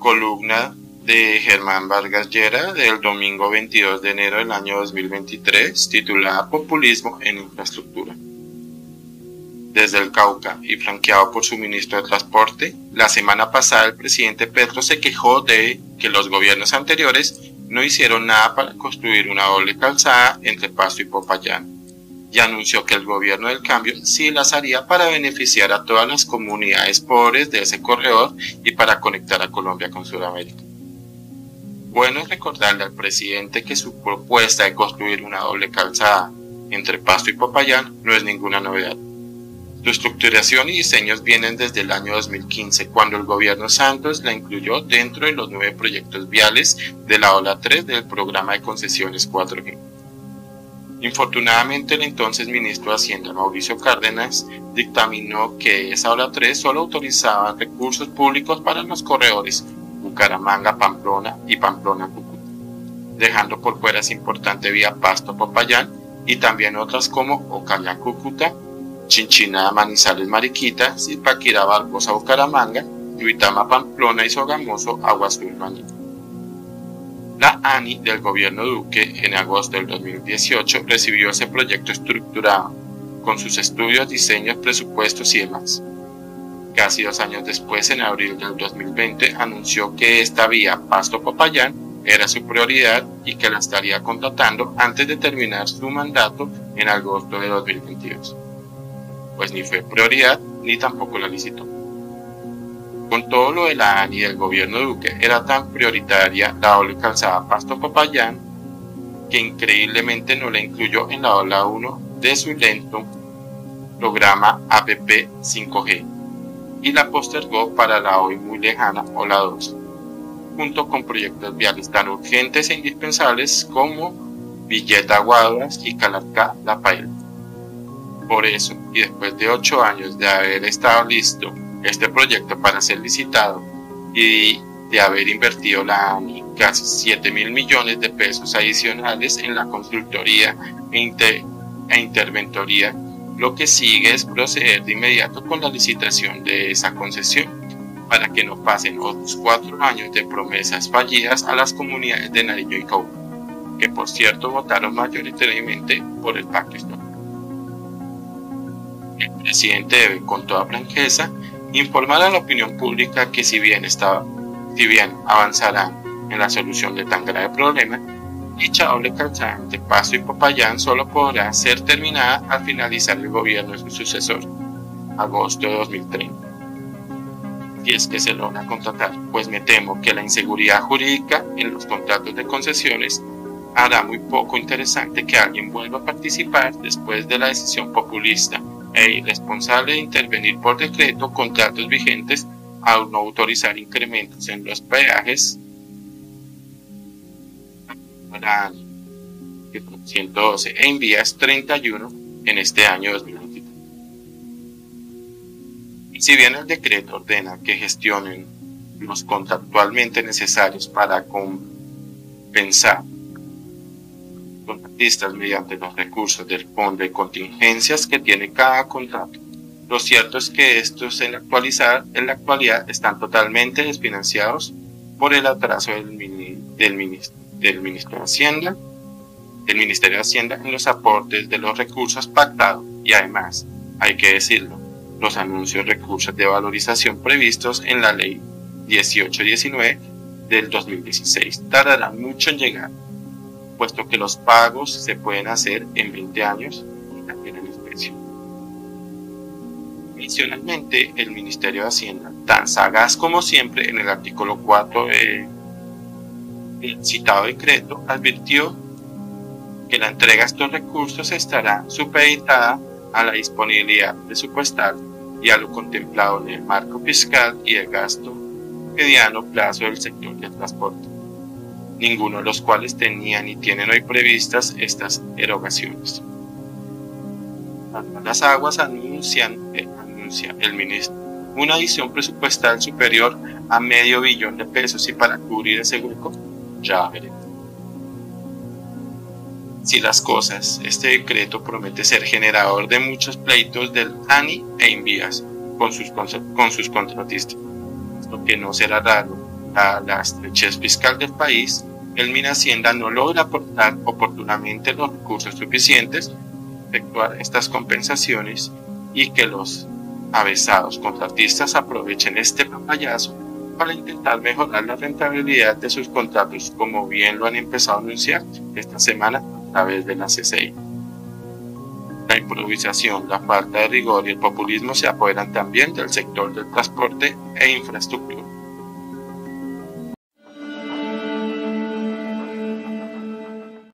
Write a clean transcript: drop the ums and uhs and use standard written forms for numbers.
Columna de Germán Vargas Llera del domingo 22 de enero del año 2023, titulada Populismo en Infraestructura. Desde el Cauca y flanqueado por su ministro de Transporte, la semana pasada el presidente Petro se quejó de que los gobiernos anteriores no hicieron nada para construir una doble calzada entre Pasto y Popayán, y anunció que el gobierno del cambio sí las haría para beneficiar a todas las comunidades pobres de ese corredor y para conectar a Colombia con Sudamérica. Bueno es recordarle al presidente que su propuesta de construir una doble calzada entre Pasto y Popayán no es ninguna novedad. Su estructuración y diseños vienen desde el año 2015, cuando el gobierno Santos la incluyó dentro de los 9 proyectos viales de la ola 3 del programa de concesiones 4G. Infortunadamente, el entonces ministro de Hacienda, Mauricio Cárdenas, dictaminó que esa ola 3 solo autorizaba recursos públicos para los corredores Bucaramanga-Pamplona y Pamplona-Cúcuta, dejando por fuera esa importante vía Pasto-Popayán y también otras como Ocalá-Cúcuta, Chinchiná-Manizales-Mariquita, Zipaquirá-Barbosa-Bucaramanga, Duitama-Pamplona y Sogamoso-Aguas-Maní. La ANI del gobierno Duque en agosto del 2018 recibió ese proyecto estructurado, con sus estudios, diseños, presupuestos y demás. Casi 2 años después, en abril del 2020, anunció que esta vía Pasto-Popayán era su prioridad y que la estaría contratando antes de terminar su mandato en agosto de 2022. Pues ni fue prioridad ni tampoco la licitó. Con todo lo de la ANI del gobierno Duque, era tan prioritaria la doble calzada Pasto-Popayán que increíblemente no la incluyó en la ola 1 de su lento programa APP 5G y la postergó para la hoy muy lejana ola 2, junto con proyectos viales tan urgentes e indispensables como Villeta-Guaduas y Calarcá-La Paila. Por eso, y después de 8 años de haber estado listo este proyecto para ser licitado y de haber invertido la ANI casi 7.000 millones de pesos adicionales en la consultoría e interventoría, lo que sigue es proceder de inmediato con la licitación de esa concesión, para que no pasen otros 4 años de promesas fallidas a las comunidades de Nariño y Cauca, que por cierto votaron mayoritariamente por el pacto histórico. El presidente debe, con toda franqueza, informar a la opinión pública que si bien avanzará en la solución de tan grave problema, dicha doble calzada entre Pasto y Popayán solo podrá ser terminada al finalizar el gobierno de su sucesor, agosto de 2030. Si es que se logra contratar, pues me temo que la inseguridad jurídica en los contratos de concesiones hará muy poco interesante que alguien vuelva a participar después de la decisión populista e irresponsable de intervenir por decreto contratos vigentes al no autorizar incrementos en los peajes para 112 en vías 31 en este año 2023. Y si bien el decreto ordena que gestionen los contractualmente necesarios para compensar contratistas mediante los recursos del fondo de contingencias que tiene cada contrato, lo cierto es que estos en la actualidad están totalmente desfinanciados por el atraso del Ministerio de Hacienda en los aportes de los recursos pactados y además, hay que decirlo, los anuncios recursos de valorización previstos en la ley 1819 del 2016 tardarán mucho en llegar, puesto que los pagos se pueden hacer en 20 años y también en especie. Adicionalmente, el Ministerio de Hacienda, tan sagaz como siempre en el artículo 4 del citado decreto, advirtió que la entrega de estos recursos estará supeditada a la disponibilidad presupuestal y a lo contemplado en el marco fiscal y de gasto mediano plazo del sector del transporte, ninguno de los cuales tenía ni tienen hoy previstas estas erogaciones. Las aguas anuncia el ministro una adición presupuestal superior a $500 millones y para cubrir ese hueco, ya veremos. Si las cosas, este decreto promete ser generador de muchos pleitos del ANI e Invías con sus contratistas, lo que no será raro dada la estrechez fiscal del país, el Minhacienda no logra aportar oportunamente los recursos suficientes para efectuar estas compensaciones y que los avesados contratistas aprovechen este papayazo para intentar mejorar la rentabilidad de sus contratos, como bien lo han empezado a anunciar esta semana a través de la CCI. La improvisación, la falta de rigor y el populismo se apoderan también del sector del transporte e infraestructura.